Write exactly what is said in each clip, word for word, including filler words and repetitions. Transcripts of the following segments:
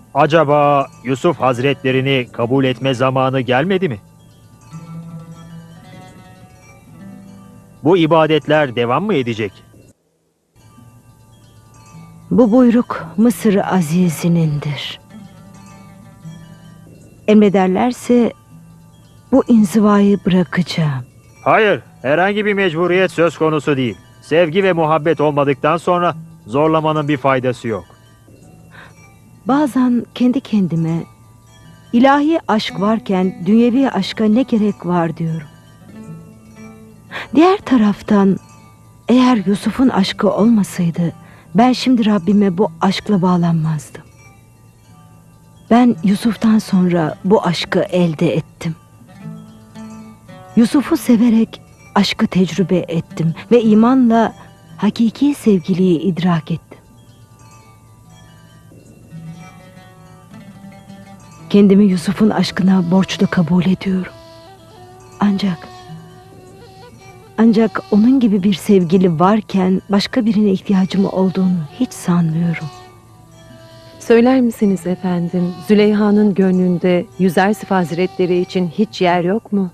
Acaba Yusuf Hazretlerini kabul etme zamanı gelmedi mi? Bu ibadetler devam mı edecek? Bu buyruk Mısır Azizi'nindir. Emrederlerse bu inzivayı bırakacağım. Hayır, herhangi bir mecburiyet söz konusu değil. Sevgi ve muhabbet olmadıktan sonra zorlamanın bir faydası yok. Bazen kendi kendime ilahi aşk varken dünyevi aşka ne gerek var diyorum. Diğer taraftan eğer Yusuf'un aşkı olmasaydı ben şimdi Rabbime bu aşkla bağlanmazdım. Ben Yusuf'tan sonra bu aşkı elde ettim. Yusuf'u severek aşkı tecrübe ettim ve imanla hakiki sevgiliyi idrak ettim. Kendimi Yusuf'un aşkına borçlu kabul ediyorum. Ancak, ancak onun gibi bir sevgili varken başka birine ihtiyacım olduğunu hiç sanmıyorum. Söyler misiniz efendim, Züleyha'nın gönlünde Yüzersif Hazretleri için hiç yer yok mu?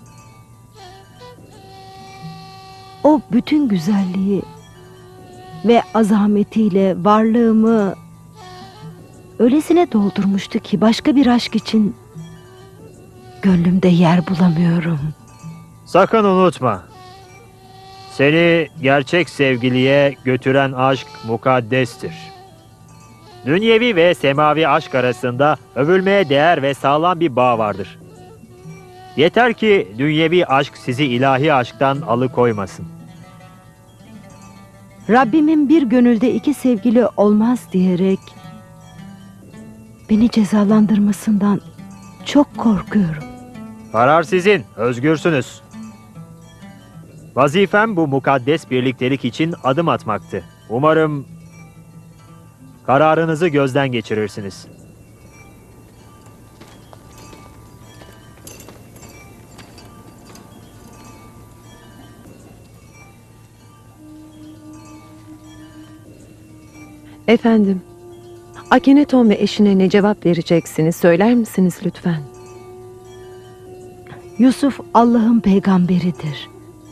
O bütün güzelliği ve azametiyle varlığımı öylesine doldurmuştu ki başka bir aşk için gönlümde yer bulamıyorum. Sakın unutma. Seni gerçek sevgiliye götüren aşk mukaddestir. Dünyevi ve semavi aşk arasında övülmeye değer ve sağlam bir bağ vardır. Yeter ki dünyevi aşk sizi ilahi aşktan alıkoymasın. Rabbimin bir gönülde iki sevgili olmaz diyerek beni cezalandırmasından çok korkuyorum. Karar sizin, özgürsünüz. Vazifem bu mukaddes birliktelik için adım atmaktı. Umarım kararınızı gözden geçirirsiniz. Efendim, Akeneton ve eşine ne cevap vereceksiniz söyler misiniz lütfen? Yusuf Allah'ın peygamberidir.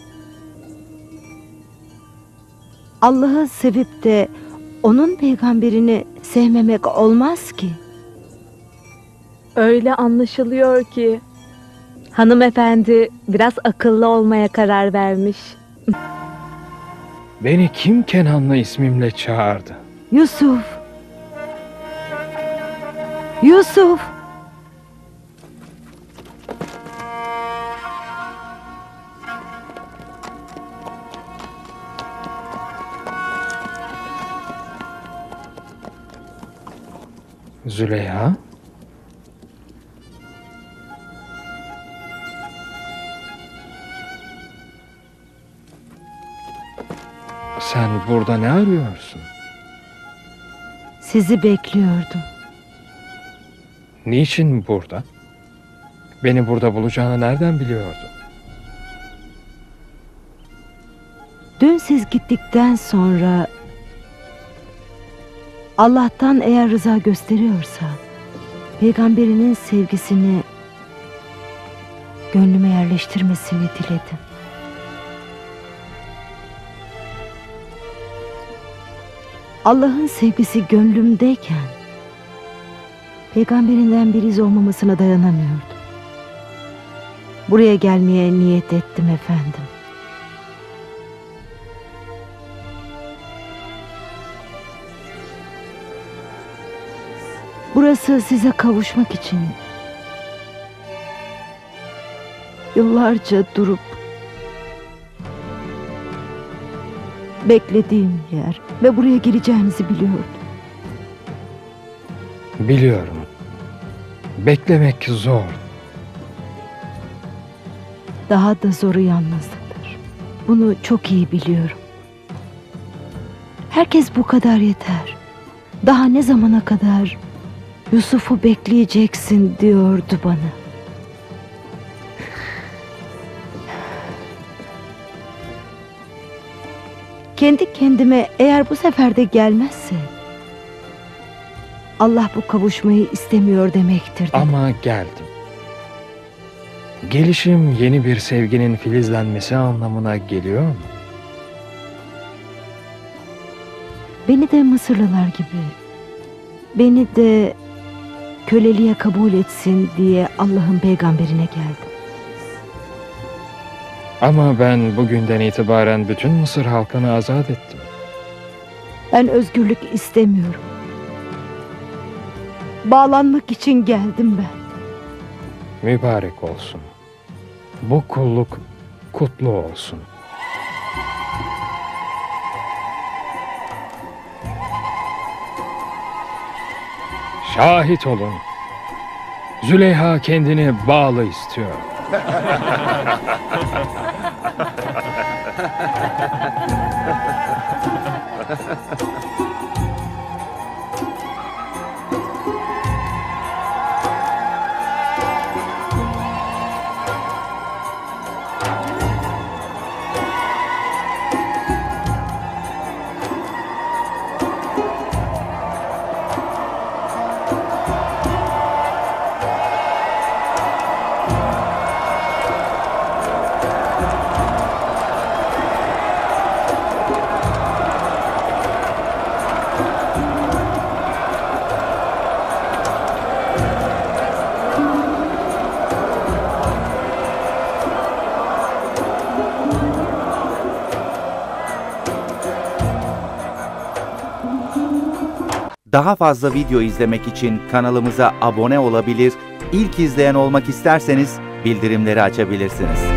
Allah'ı sevip de onun peygamberini sevmemek olmaz ki. Öyle anlaşılıyor ki hanımefendi biraz akıllı olmaya karar vermiş. Beni kim Kenanlı ismimle çağırdı? Yusuf! Yusuf! Züleyha? Sen burada ne arıyorsun? Sizi bekliyordum. Niçin burada? Beni burada bulacağını nereden biliyordun? Dün siz gittikten sonra Allah'tan eğer rıza gösteriyorsa peygamberinin sevgisini gönlüme yerleştirmesini diledim. Allah'ın sevgisi gönlümdeyken peygamberinden bir iz olmamasına dayanamıyordum. Buraya gelmeye niyet ettim efendim. Burası size kavuşmak için yıllarca durup beklediğim yer ve buraya geleceğinizi biliyordum. Biliyorum. Beklemek zor. Daha da zoru yalnızlıktır. Bunu çok iyi biliyorum. Herkes bu kadar yeter. Daha ne zamana kadar Yusuf'u bekleyeceksin diyordu bana. Kendi kendime eğer bu sefer de gelmezse Allah bu kavuşmayı istemiyor demektir dedim. Ama geldim. Gelişim yeni bir sevginin filizlenmesi anlamına geliyor mu? Beni de Mısırlılar gibi, beni de köleliğe kabul etsin diye Allah'ın peygamberine geldim. Ama ben bugünden itibaren bütün Mısır halkını azat ettim. Ben özgürlük istemiyorum. Bağlanmak için geldim ben. Mübarek olsun. Bu kulluk kutlu olsun. Şahit olun. Züleyha kendini bağlı istiyor. Daha fazla video izlemek için kanalımıza abone olabilir, ilk izleyen olmak isterseniz bildirimleri açabilirsiniz.